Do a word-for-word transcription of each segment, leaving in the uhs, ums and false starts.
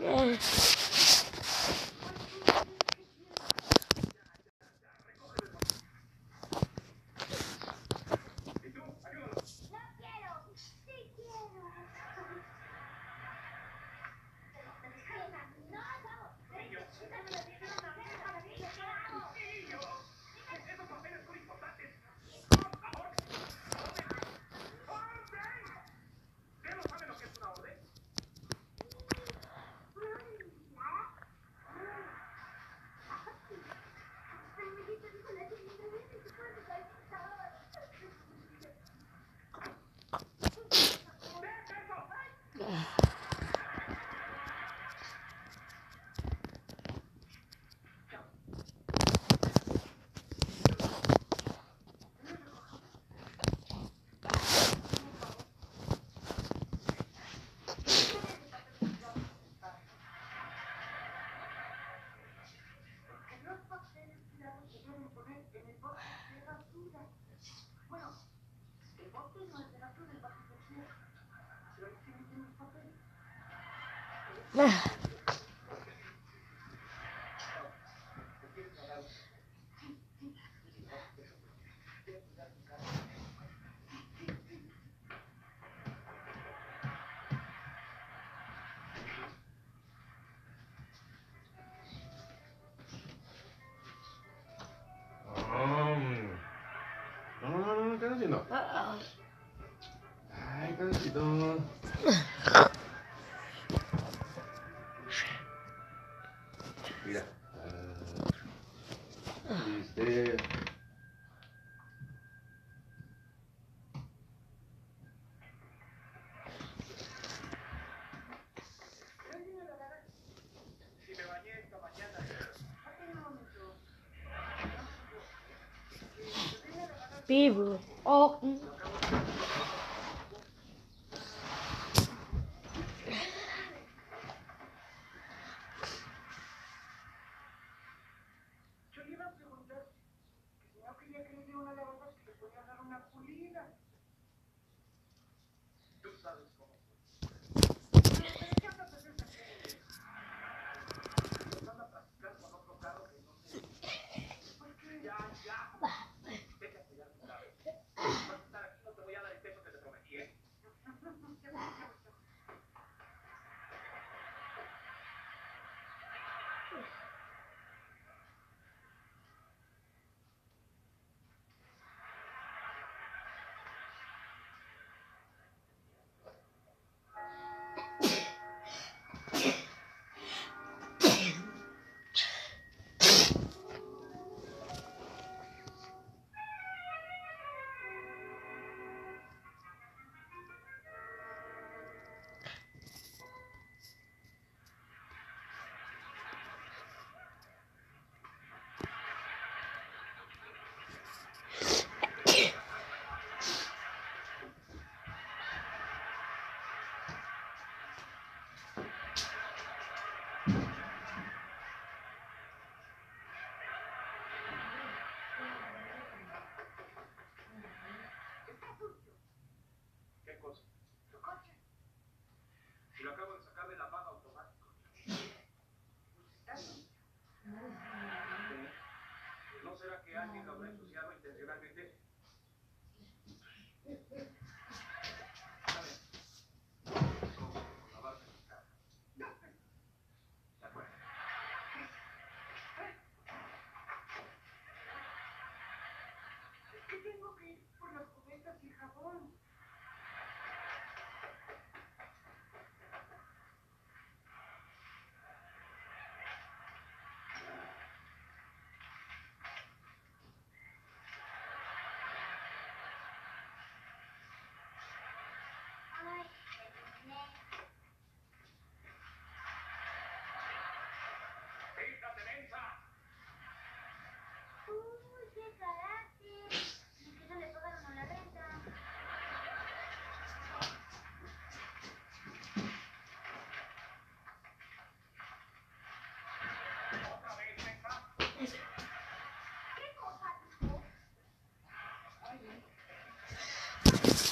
¿Qué estás haciendo? Ay, cansito. Mira. ¿Viste? People. Oh. Yo le iba a preguntar que si no quería que le diera una lavada, que le podía dar una pulida. Tú sabes cómo soy. Pero ¿qué andas haciendo? Nos van a practicar con otro carro que no sé. ¿Por qué? Ya, ya. Déjate ya, mi carro. Vas a estar aquí, no te voy a dar el peso que te prometí, ¿eh? ¿Qué cosa? Tu coche. Si lo acabo de sacar de la lavado automático. ¿Está sucio? ¿No será que alguien lo habrá ensuciado intencionalmente? Es que tengo que ir por las cubetas y jabón. ¡Fíjate, mensa! Uy, qué carácter. Es que no le pagaron a la renta. ¿Otra vez, mensa? ¿Qué cosa, hijo?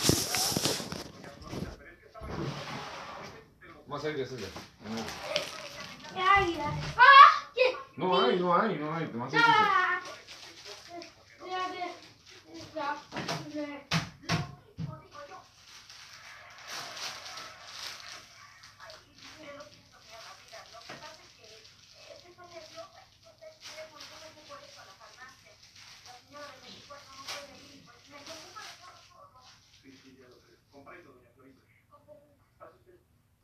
Más aire, César. Ay, ¡ah! ¿Qué? No hay, no hay, no hay. Demasiado difícil. ¡Ah! Ya, ya, ya, ya. Sí, sí, ya lo sé. Comprendo, doña Florinda. Pase usted.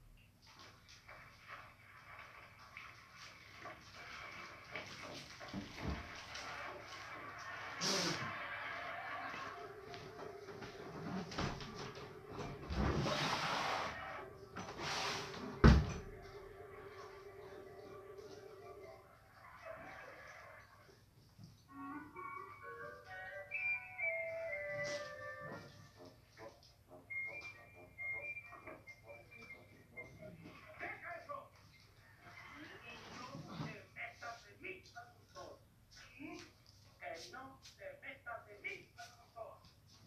¡Deja eso! Y no te metas en mí, asuntor. Que no te metas en mí, asuntor.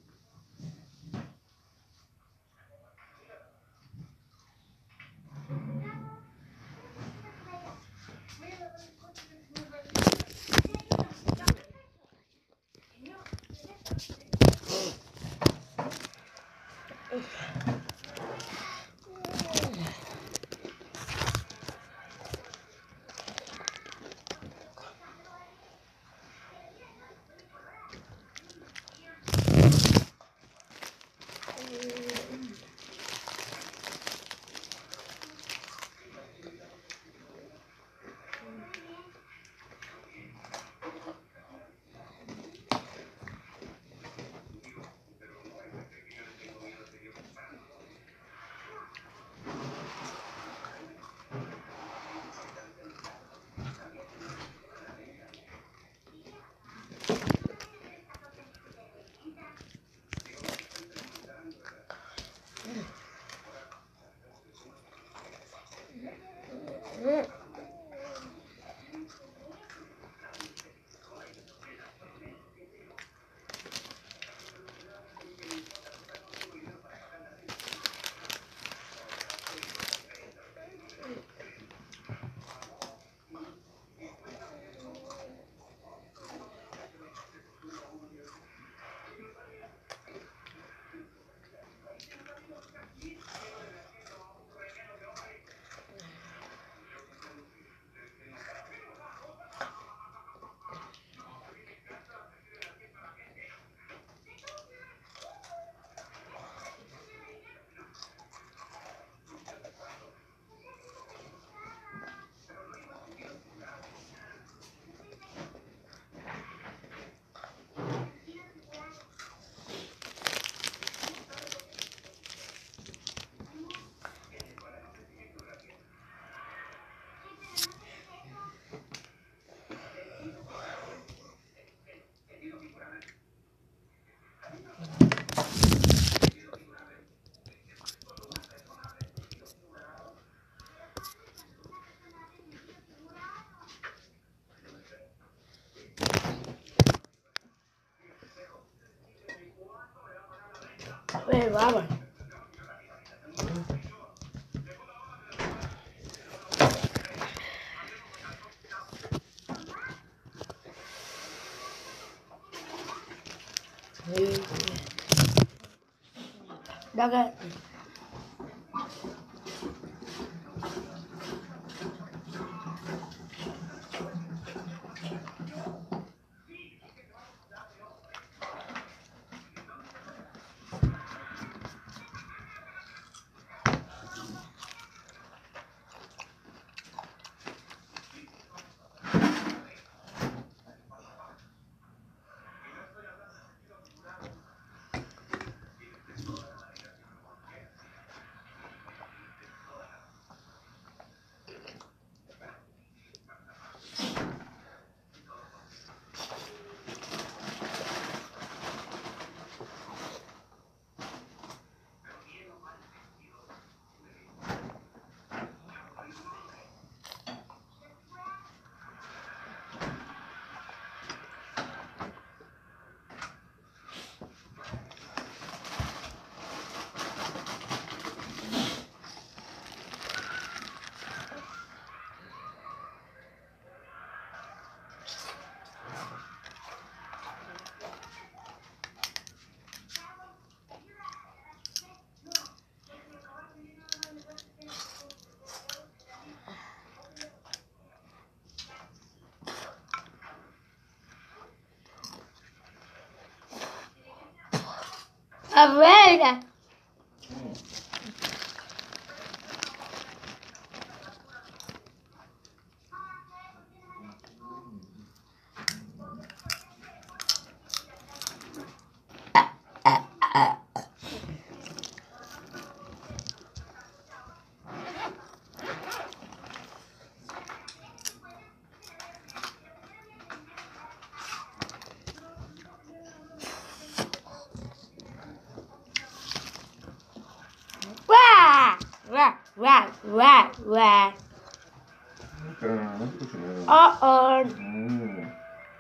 Eh, vamos. Daga. Avena. Wow! Wow! Wow! Wow! Wow! 그러니까 조심해. Uh oh. 음.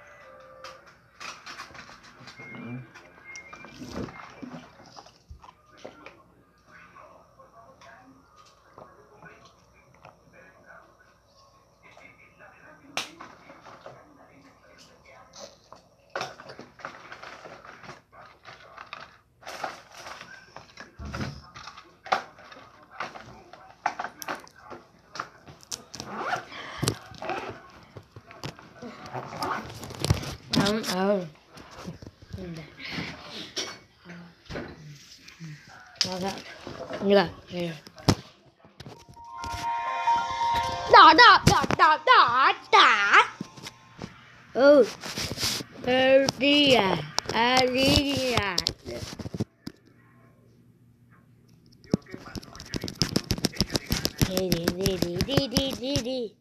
Um, oh. Dạ, dạ. Đỏ, đỏ, đỏ, đỏ, đỏ, đỏ. Ừ. Đi à, à, đi à. Đi, đi, đi, đi, đi, đi, đi, đi.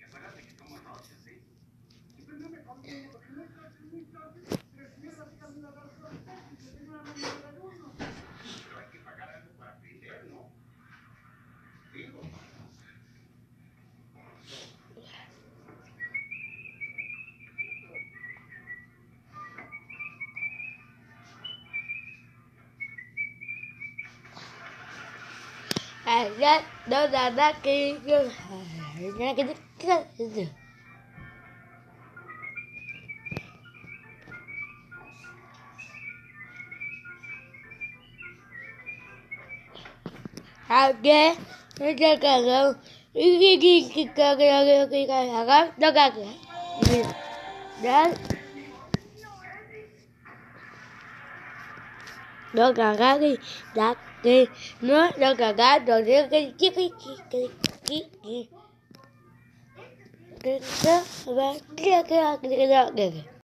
À, đó, đó là đó kia, cái cái cái cái cái ok, nó cho cả cái cái cái cái cái cái cái cái cái đó cả cái đó đó cả cái cái đó cái nó đó cả cái rồi cái cái cái cái cái cái cái cái cái cái cái cái cái cái